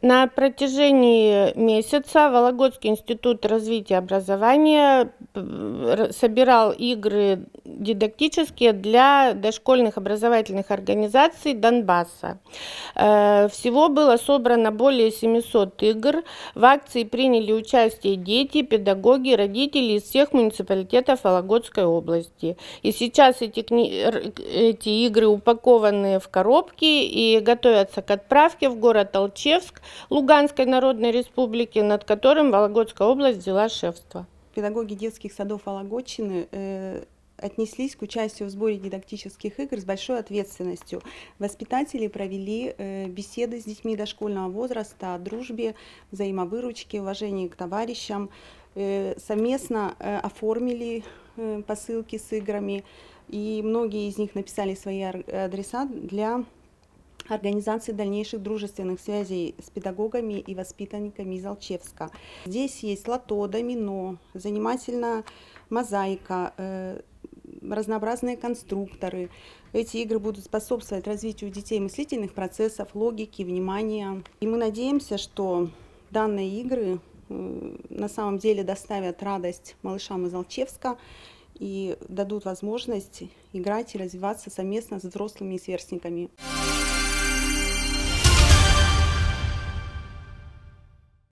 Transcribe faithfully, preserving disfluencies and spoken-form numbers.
На протяжении месяца Вологодский институт развития образования собирал игры дидактические для дошкольных образовательных организаций Донбасса. Всего было собрано более семисот игр. В акции приняли участие дети, педагоги, родители из всех муниципалитетов Вологодской области. И сейчас эти, эти игры упакованы в коробки и готовятся к отправке в город Алчевск Луганской Народной Республики, над которым Вологодская область взяла шефство. Педагоги детских садов Вологодчины э, отнеслись к участию в сборе дидактических игр с большой ответственностью. Воспитатели провели э, беседы с детьми дошкольного возраста о дружбе, взаимовыручке, уважении к товарищам, э, совместно э, оформили э, посылки с играми, и многие из них написали свои адреса для организации дальнейших дружественных связей с педагогами и воспитанниками из Алчевска. Здесь есть лото, домино, занимательная мозаика, э, разнообразные конструкторы. Эти игры будут способствовать развитию детей мыслительных процессов, логики, внимания. И мы надеемся, что данные игры э, на самом деле доставят радость малышам из Алчевска и дадут возможность играть и развиваться совместно с взрослыми и сверстниками.